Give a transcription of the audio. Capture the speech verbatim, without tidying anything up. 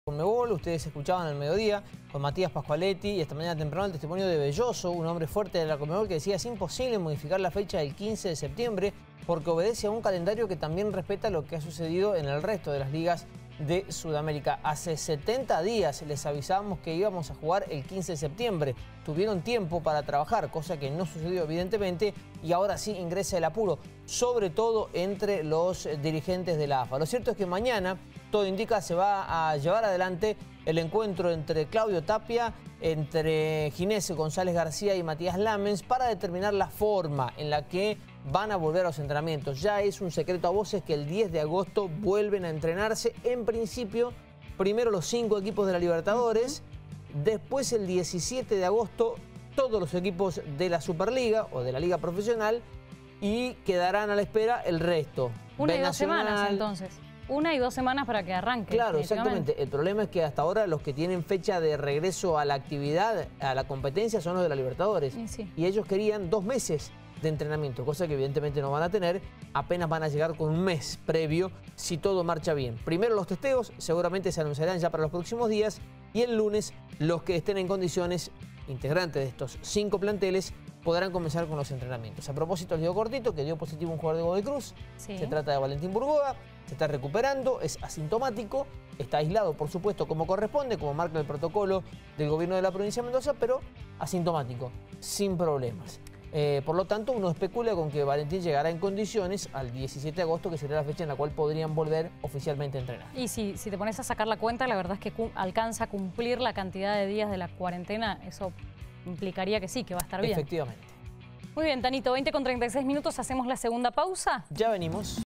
Conmebol, ustedes escuchaban al mediodía con Matías Pascualetti y esta mañana temprano el testimonio de Belloso, un hombre fuerte de la Conmebol, que decía es imposible modificar la fecha del quince de septiembre porque obedece a un calendario que también respeta lo que ha sucedido en el resto de las ligas de Sudamérica. Hace setenta días les avisábamos que íbamos a jugar el quince de septiembre. Tuvieron tiempo para trabajar, cosa que no sucedió evidentemente, y ahora sí ingresa el apuro, sobre todo entre los dirigentes de la A F A. Lo cierto es que mañana, todo indica, se va a llevar adelante el encuentro entre Claudio Tapia, entre Ginés González García y Matías Lamens para determinar la forma en la que van a volver a los entrenamientos. Ya es un secreto a voces que el diez de agosto vuelven a entrenarse. En principio, primero los cinco equipos de la Libertadores, después el diecisiete de agosto todos los equipos de la Superliga o de la Liga Profesional y quedarán a la espera el resto. Una y dos semanas entonces. Una y dos semanas para que arranque. Claro, exactamente. El problema es que hasta ahora los que tienen fecha de regreso a la actividad, a la competencia, son los de la Libertadores. Y, sí. y ellos querían dos meses de entrenamiento, cosa que evidentemente no van a tener. Apenas van a llegar con un mes previo si todo marcha bien. Primero los testeos, seguramente se anunciarán ya para los próximos días. Y el lunes los que estén en condiciones, integrantes de estos cinco planteles, podrán comenzar con los entrenamientos. A propósito, les digo cortito que dio positivo un jugador de Godoy Cruz. Sí. Se trata de Valentín Burgoa. Se está recuperando, es asintomático, está aislado, por supuesto, como corresponde, como marca el protocolo del gobierno de la provincia de Mendoza, pero asintomático, sin problemas. Eh, por lo tanto, uno especula con que Valentín llegará en condiciones al diecisiete de agosto, que sería la fecha en la cual podrían volver oficialmente a entrenar. Y si, si te pones a sacar la cuenta, la verdad es que alcanza a cumplir la cantidad de días de la cuarentena. Eso implicaría que sí, que va a estar bien. Efectivamente. Muy bien, Tanito, veinte con treinta y seis minutos, hacemos la segunda pausa. Ya venimos.